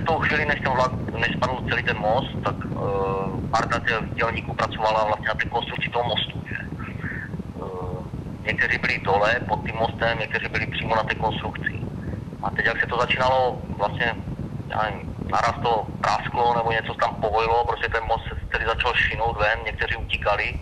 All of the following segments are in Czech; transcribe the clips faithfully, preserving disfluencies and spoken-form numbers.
tou chvíli, než ten vlak, než spadl celý ten most, tak uh, parta dělníků pracovala vlastně na té konstrukci toho mostu. Že? Uh, někteří byli dole pod tím mostem, někteří byli přímo na té konstrukci. A teď, jak se to začínalo vlastně, já nevím, naraz to prasklo nebo něco tam povojilo, protože ten most se tedy začal šinout ven, někteří utíkali.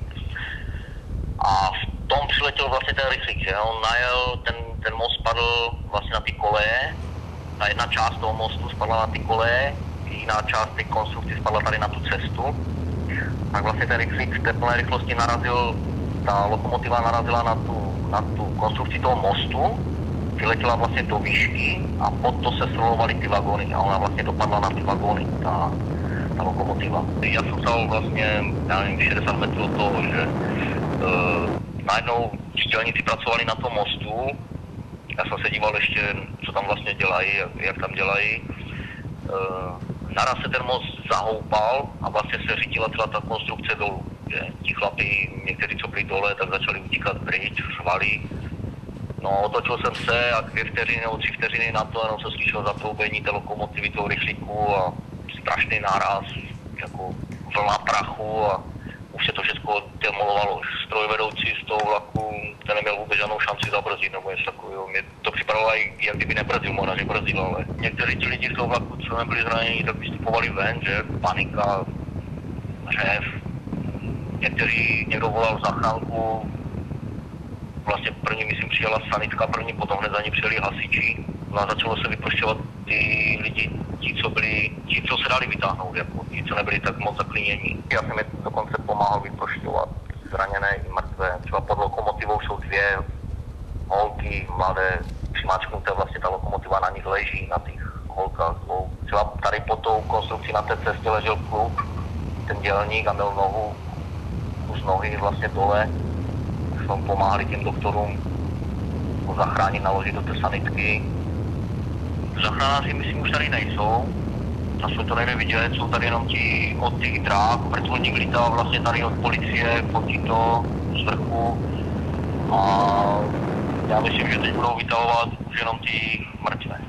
A v tom přiletěl vlastně ten rychlík, že on najel, ten, ten most spadl vlastně na ty koleje, ta jedna část toho mostu spadla na ty koleje, jiná část té konstrukce spadla tady na tu cestu. Tak vlastně ten rychlík v té plné rychlosti narazil, ta lokomotiva narazila na tu, na tu konstrukci toho mostu, vyletěla vlastně do výšky a pod to se srolovaly ty vagóny a ona vlastně dopadla na ty vagóny, ta, ta lokomotiva. Já jsem stál vlastně, já nevím, šedesát metrů od toho, že uh, najednou dělníci pracovali na tom mostu. Já jsem se díval ještě, co tam vlastně dělají, jak, jak tam dělají. Uh, naraz se ten most zahoupal a vlastně se řítila celá ta konstrukce dolů. Že? Ti chlapi, někteří, co byli dole, tak začali utíkat pryč, řvali. No, otočil jsem se a dvě vteřiny nebo tři vteřiny na to, jenom se slyšel zatroubení té lokomotivy, toho rychlíku a strašný náraz, jako vlna prachu a už se to všechno demolovalo. Strojvedoucí z toho vlaku, ten neměl vůbec žádnou šanci zabrzdit nebo něco takového. Mě to připadalo, jak kdyby nebrzdil, možná, že brzdil, ale někteří ti lidi z toho vlaku, co nebyli zraněni, tak vystupovali ven, že panika, řev. Někteří, někdo volal záchranku, vlastně první, myslím, přijela sanitka, první, potom hned za ní přijeli hasiči. No a začalo se vyprošťovat ty lidi, ti, co byli, ti, co se dali vytáhnout, jako ti, co nebyli tak moc zaklínění. Já jsem je dokonce pomáhal vyprošťovat zraněné i mrtvé. Třeba pod lokomotivou jsou dvě holky mladé, přimáčknuté, vlastně ta lokomotiva na nich leží, na těch holkách dvou. Třeba tady pod tou konstrukcí na té cestě ležel kluk, ten dělník a měl nohu, kus nohy vlastně dole. Jsme pomáhali těm doktorům ho zachránit, naložit do té sanitky. Záchranáři, myslím, už tady nejsou. Na jsou to nejde vidět, jsou tady jenom ti od těch dráh. Vrtulník lítá vlastně tady od policie, fotí to z vrchu. A já myslím, že teď budou vytahovat už jenom ti mrtvé.